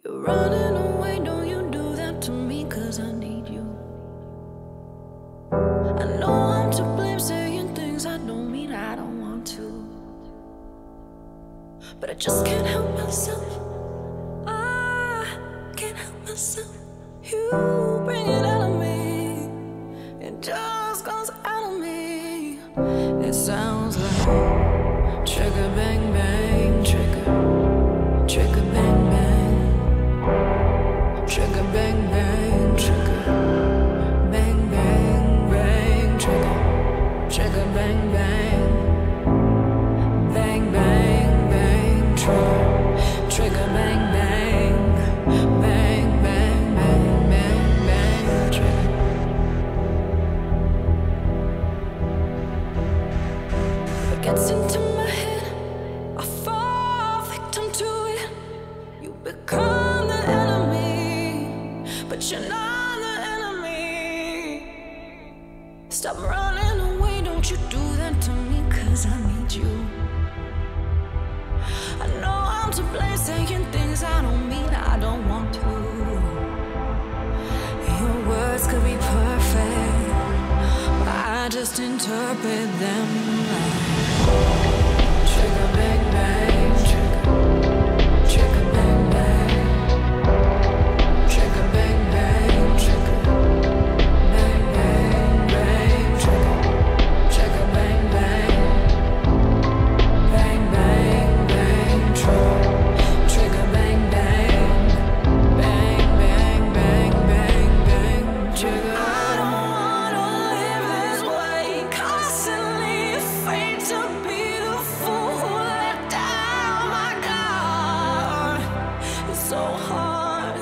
You're running away, don't you do that to me, 'cause I need you. I know I'm to blame, saying things I don't mean, I don't want to. But I just can't help myself, I can't help myself. You bring it out of me, it just comes out of me. It sounds like trigger bang bang, trigger, trigger bang bang, trigger bang bang, trigger, bang bang bang, trigger, trigger bang bang, bang bang bang, trigger, trigger bang bang, bang bang bang bang bang, trigger. It gets into my head, I fall victim to it. You become the enemy, but you're not the enemy. Stop running away, don't you do that to me, 'cause I need you. I know I'm to blame, saying things I don't mean, I don't want to. Your words could be perfect, but I just interpret them like trigger bang bang, trigger, trigger bang bang, trigger bang bang, trigger, bang bang bang, trigger, trigger bang bang, bang bang bang, trigger, trigger bang bang, bang bang bang bang bang, trigger. I don't wanna live this way, constantly afraid to be the fool who let down my guard. It's so hard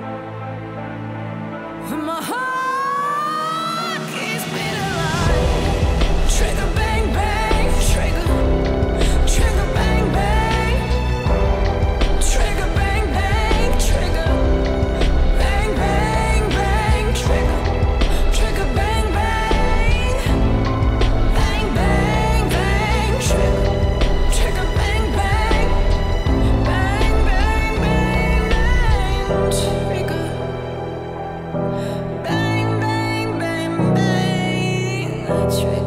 when my heart keeps beating like trigger bang bang, trigger, trigger bang bang, trigger bang bang, trigger, bang bang bang, trigger, trigger bang bang, bang bang bang, trigger, trigger bang bang, bang bang bang bang, trigger, bang bang bang bang, trigger.